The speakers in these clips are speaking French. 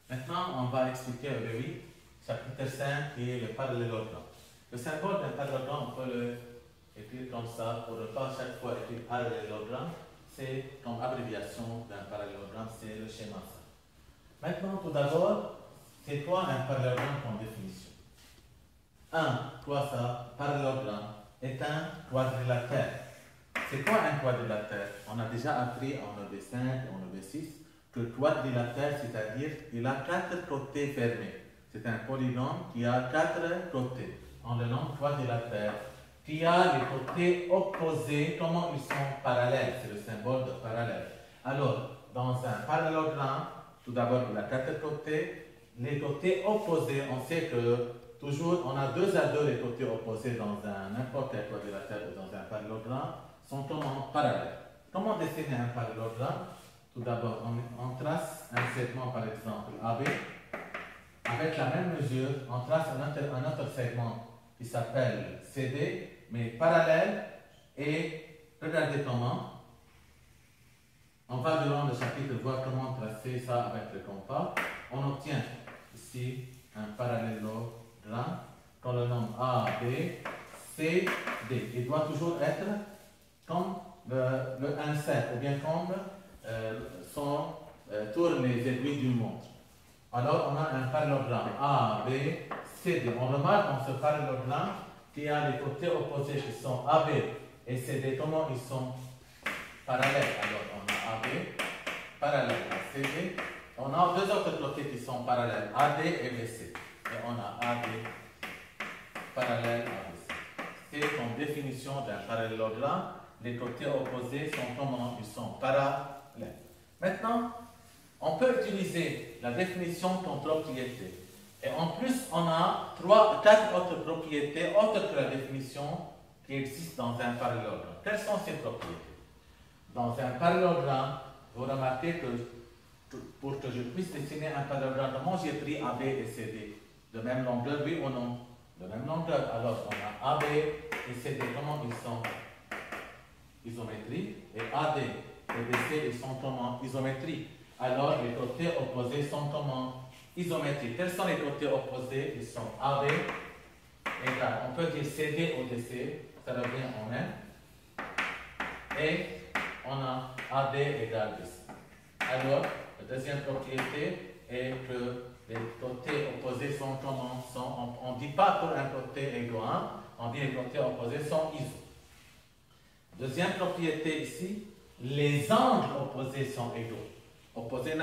Maintenant, on va expliquer le chapitre 5 qui est le parallélogramme. Le symbole d'un parallélogramme, on peut l'écrire comme ça pour ne pas chaque fois écrire parallélogramme. C'est comme abréviation d'un parallélogramme, c'est le schéma ça. Maintenant, tout d'abord, c'est quoi un parallélogramme comme définition? Quoi ça? Parallélogramme est un quadrilatère. C'est quoi un quadrilatère? On a déjà appris en EB5 et en EB6 que quadrilatère, c'est-à-dire qu'il a 4 côtés fermés. C'est un polynôme qui a 4 côtés. On le nomme quadrilatère. Qui a les côtés opposés, comment ils sont parallèles? C'est le symbole de parallèle. Alors, dans un parallélogramme, tout d'abord, il a 4 côtés. Les côtés opposés, on sait que toujours, on a 2 à 2 les côtés opposés dans n'importe quel quadrilatère ou dans un parallélogramme, sont comment parallèles. Comment dessiner un parallélogramme? Tout d'abord, on trace un segment, par exemple, AB. Avec la même mesure, on trace un autre segment qui s'appelle CD, mais parallèle. Et regardez comment. On va durant le chapitre voir comment tracer ça avec le compas. On obtient ici un parallélogramme qu'on le nomme A, B, C, D. Il doit toujours être comme le insert ou bien comme tourne les aiguilles d'une montre. Alors on a un parallélogramme A, B, C, D. On remarque dans ce parallélogramme qu'il y a les côtés opposés qui sont AB et CD. Comment ils sont parallèles? Alors on a AB parallèle à CD. On a 2 autres côtés qui sont parallèles, AD et BC. Et on a AD parallèle à BC. C'est comme définition d'un parallélogramme. Les côtés opposés sont comment? Ils sont parallèles. Maintenant, on peut utiliser la définition comme propriété. Et en plus, on a 4 autres propriétés autres que la définition qui existe dans un parallélogramme. Quelles sont ces propriétés? Dans un parallélogramme, vous remarquez que pour que je puisse dessiner un parallélogramme, comment j'ai pris AB et CD? De même longueur, oui ou non? De même longueur. Alors, on a AB et CD, comment ils sont? Isométrie. Et AD et BC, ils sont comment? Isométrie. Alors, les côtés opposés sont comment? Isométriques. Quels sont les côtés opposés? Ils sont AB égale. On peut dire CD au DC, ça revient en M. Et on a AD égale BC. Alors, la deuxième propriété est que les côtés opposés sont comment? On ne dit pas pour un côté égaux 1, on dit que les côtés opposés sont iso. Deuxième propriété ici, les angles opposés sont égaux. Opposés,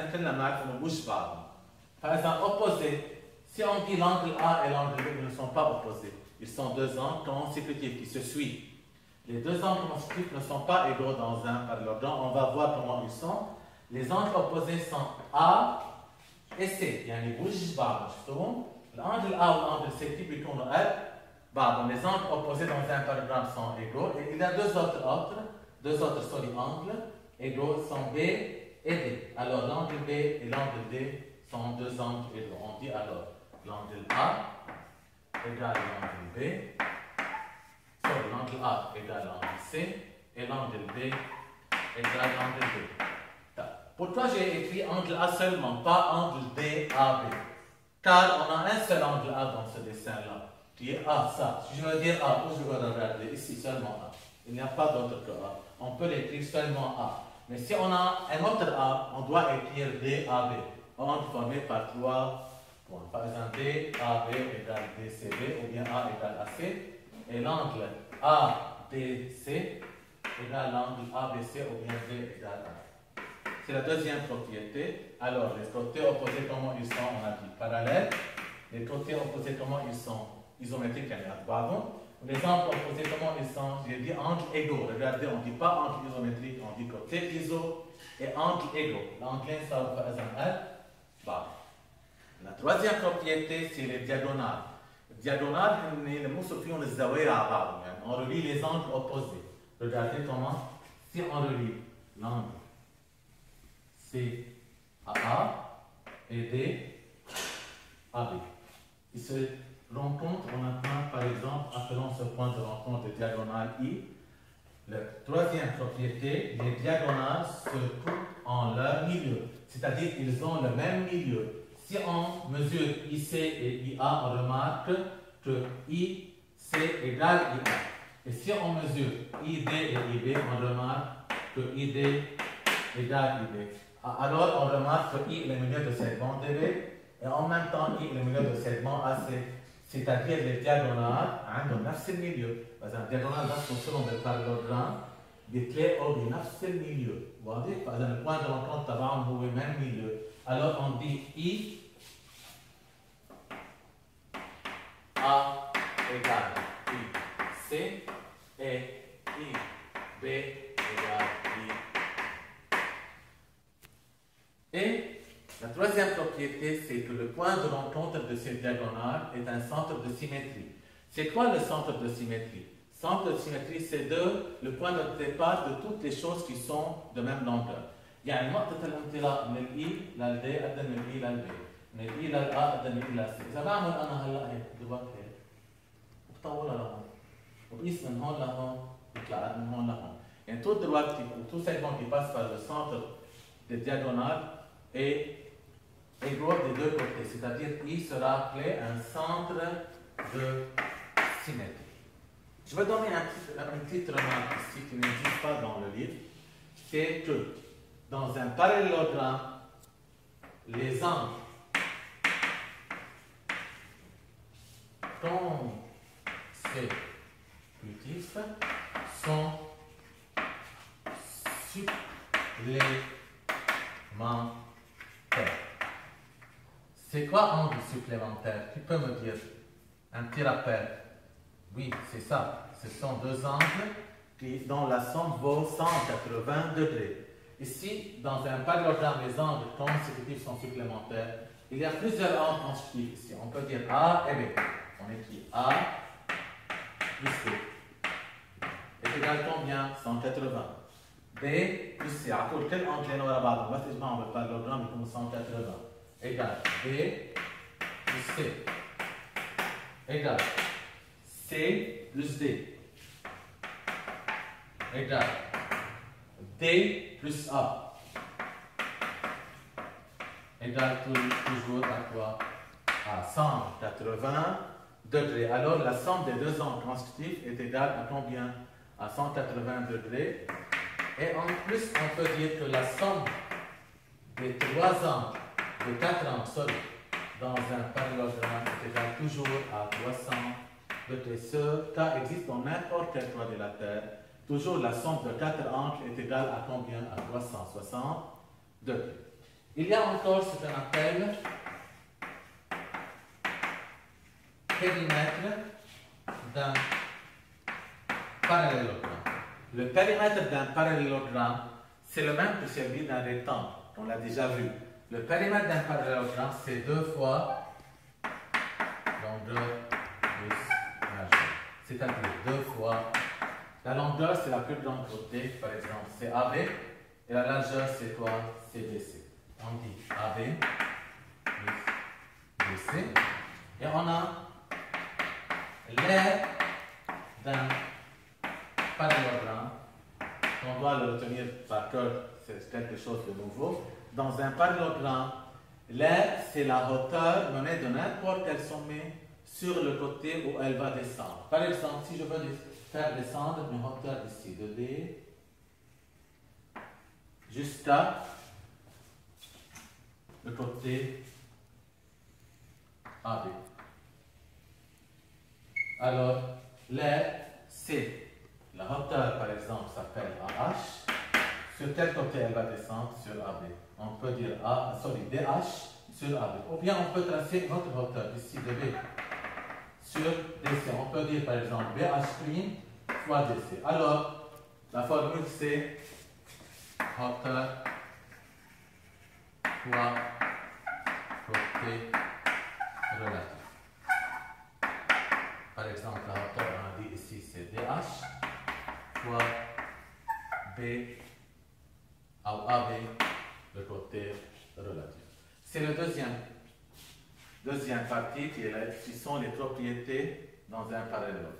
par exemple, opposés, si on dit l'angle A et l'angle B, ils ne sont pas opposés. Ils sont 2 angles consécutifs qui se suivent. Les 2 angles consécutifs ne sont pas égaux dans un parallélogramme. On va voir comment ils sont. Les angles opposés sont A et C. يعني بوجه بعض شفتوهم؟ l'angle A ou l'angle C qui بيكونوا قد بعض. Les angles opposés dans un parallélogramme sont égaux. Et il y a deux autres angles égaux sont B et D. Alors l'angle B et l'angle D sont 2 angles égaux. On dit alors l'angle A égale l'angle B. L'angle A égale l'angle C et l'angle B égale l'angle D. Pourquoi j'ai écrit angle A seulement, pas angle DAB? Car on a un seul angle A dans ce dessin-là, qui est A, ça. Si je veux dire A, où je veux regarder? Ici seulement A. Il n'y a pas d'autre que A. On peut l'écrire seulement A. Mais si on a un autre A, on doit écrire DAB. Angle formé par 3 points. Par exemple, DAB égale DCB, ou bien A égale AC. Et l'angle ADC égale l'angle ABC, ou bien D égale A. C'est la deuxième propriété. Alors, les côtés opposés, comment ils sont? On a dit parallèles. Les côtés opposés, comment ils sont? Isométriques, il y a pardon. Les angles opposés, comment ils sont? J'ai dit angles égaux. Regardez, on ne dit pas angle isométrique, on dit côté iso et angle égaux. L'anglais, ça va par exemple être. La troisième propriété, c'est les diagonales. Les diagonales, on relie les angles opposés. Regardez comment, si on relie l'angle C à A et D à B. Ils se rencontrent en appelant, par exemple, appelons ce point de rencontre de diagonale I. La troisième propriété, les diagonales se trouvent en leur milieu. C'est-à-dire qu'ils ont le même milieu. Si on mesure IC et IA, on remarque que IC égale IA. Et si on mesure ID et IB, on remarque que ID égale IB. Alors on remarque que I est le milieu de segment DB et en même temps I est le milieu de segment AC. C'est-à-dire les diagonales عندهم نفس الميليو. فإذا الدياgonال بس توصلهم بالبارالوجرام بتلاقوا بنفس الميليو. واضح؟ فإذا البوان دو رونكونتر تبعهم هو même milieu. Alors on dit I A égale I C et I B égale I. Et la troisième propriété, c'est que le point de rencontre de ces diagonales est un centre de symétrie. C'est quoi le centre de symétrie? Centre de symétrie, c'est le point de départ de toutes les choses qui sont de même longueur. يعني نقطة الانطلاق من الإي للدي قد من الإي للبي، من الإي للآ قد من الإي للسي. إذا بعمل أنا هلا هيك دلوقتي هيك وبطولها لهون وبقيس من هون لهون بيطلع قد من هون لهون. يعني tout droit ou tout segment qui passe par le centre des diagonales est égaux des deux côtés, c'est-à-dire I sera appelé un centre de symétrie. Je vais donner une petite remarque ici qui n'existe pas dans le livre, c'est que dans un parallélogramme, les angles consécutifs sont supplémentaires. C'est quoi angle supplémentaire? Qui peut me dire? Un petit rappel. Oui, c'est ça. Ce sont deux angles dont la somme vaut 180 degrés. Ici, dans un parallélogramme, les angles consécutifs sont supplémentaires. Il y a plusieurs angles consécutifs ici. On peut dire A et B. On écrit A plus B est égal combien? 180. B plus C. À cause quel angle est ورا بعضهم؟ بس تجمعهم بالباراليلوجرام يكونوا 180. Égal B plus C égale C plus D égale D plus A égale toujours à quoi? À 180 degrés. Alors la somme des deux angles consécutifs est égale à combien? À 180 degrés. Et en plus, on peut dire que la somme des trois angles, des quatre angles, sorry, dans un parallélogramme est égale toujours à 300 degrés. Ce cas existe dans n'importe quel quadrilatère. Toujours la somme de quatre angles est égale à combien? À 360 degrés. Il y a encore ce qu'on appelle périmètre d'un parallélogramme. Le périmètre d'un parallélogramme, c'est le même que celui d'un rectangle. On l'a déjà vu. Le périmètre d'un parallélogramme, c'est 2 fois longueur plus largeur. C'est-à-dire 2 fois. La longueur, c'est la plus grande côté, par exemple, c'est AB. Et la largeur, c'est quoi? C'est BC. On dit AB plus BC. Et on a l'aire d'un parallélogramme. On doit le retenir par cœur, c'est quelque chose de nouveau. Dans un parallélogramme, l'aire, c'est la hauteur menée de n'importe quel sommet sur le côté où elle va descendre. Par exemple, si je veux faire descendre une hauteur ici, de D jusqu'à le côté AB. Alors, l'aire, c'est la hauteur, par exemple, s'appelle AH. Sur quel côté elle va descendre? Sur AB. On peut dire DH sur AB. Ou bien on peut tracer une autre hauteur, ici de B, sur DC. On peut dire par exemple BH' fois DC. Alors, la formule c'est hauteur fois côté relatif. Par exemple, la hauteur, on a dit ici c'est DH fois B ou AB, le côté relatif. C'est le deuxième partie qui sont les propriétés dans un parallélogramme.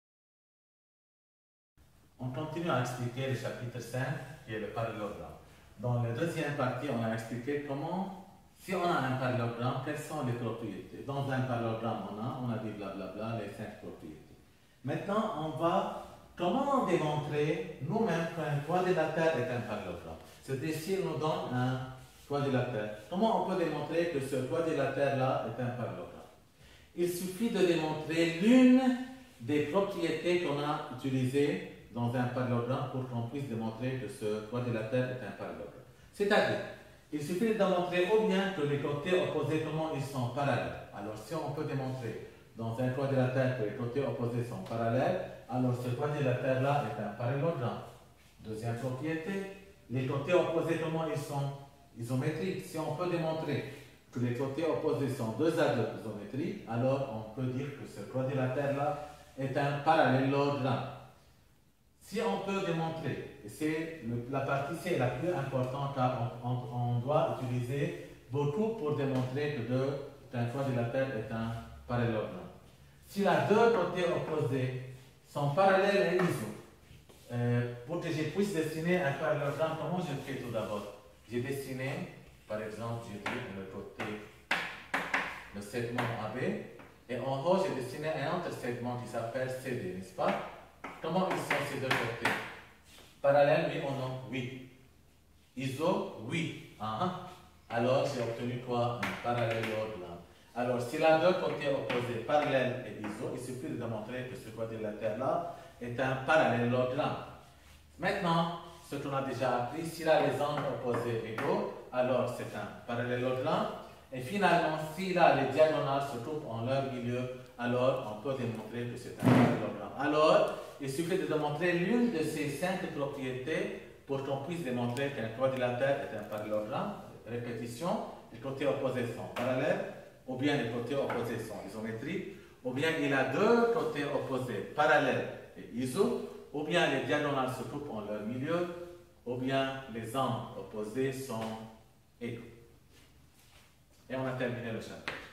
On continue à expliquer le chapitre 5 qui est le parallélogramme. Dans la deuxième partie, on a expliqué comment, si on a un parallélogramme, quelles sont les propriétés. Dans un parallélogramme, on a dit blablabla, les 5 propriétés. Maintenant, on va comment démontrer nous-mêmes qu'un quadrilatère est un parallélogramme. C'est-à-dire, s'il nous donne un quadrilatère, comment on peut démontrer que ce quadrilatère-là est un parallélogramme? Il suffit de démontrer l'une des propriétés qu'on a utilisées dans un parallélogramme pour qu'on puisse démontrer que ce quadrilatère est un parallélogramme. C'est-à-dire, il suffit de démontrer ou bien que les côtés opposés, comment ils sont parallèles. Alors, si on peut démontrer dans un quadrilatère que les côtés opposés sont parallèles, alors ce quadrilatère-là est un parallélogramme. Deuxième propriété, les côtés opposés, comment ils sont isométriques. Si on peut démontrer que les côtés opposés sont deux ados isométriques, alors on peut dire que ce quadrilatère-là est un parallélogramme. Si on peut démontrer, et c'est la partie C la plus importante car on doit utiliser beaucoup pour démontrer qu'un quadrilatère est un parallélogramme. Si les deux côtés opposés sont parallèles et iso, pour que je puisse dessiner un parallélogramme, comment je fais tout d'abord? J'ai dessiné, par exemple, j'ai pris le côté, le segment AB, et en haut, j'ai dessiné un autre segment qui s'appelle CD, n'est-ce pas? Comment ils sont ces deux côtés? Parallèles, oui ou non? Oui. Iso, oui. Alors, j'ai obtenu quoi? Un parallélogramme. Alors, si les deux côtés opposés, parallèles et iso, il suffit de démontrer que ce quadrilatère-là est un parallélogramme. Maintenant, ce qu'on a déjà appris, s'il a les angles opposés égaux, alors c'est un parallélogramme. Et finalement, s'il a les diagonales se trouvent en leur milieu, alors on peut démontrer que c'est un parallélogramme. Alors, il suffit de démontrer l'une de ces 5 propriétés pour qu'on puisse démontrer qu'un quadrilatère est un parallélogramme. Répétition, les côtés opposés sont parallèles, ou bien les côtés opposés sont isométriques, ou bien il a deux côtés opposés parallèles et iso, ou bien les diagonales se trouvent en leur milieu, ou bien les angles opposés sont égaux. Et on a terminé le chapitre.